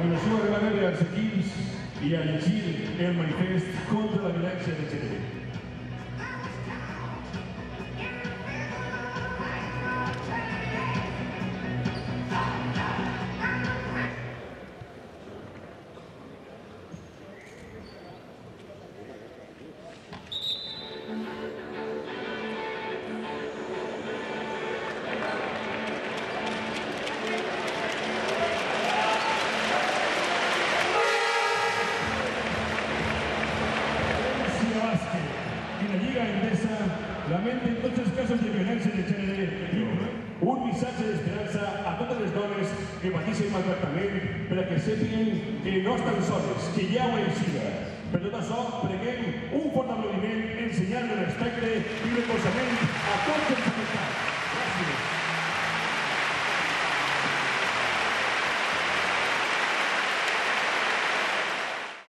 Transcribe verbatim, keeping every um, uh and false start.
continuació arribant als equips i a llegir el manifest contra la violència de gènere. En la Lliga Endesa lamenten tots els casos de violència de gènere i un missatge d'esperança a totes les dones que pateixen maltractament perquè sàpiguen que no estan soles, que hi ha una eixida. Per tot això, preguem un fort aplaudiment en senyal de respecte i recolzament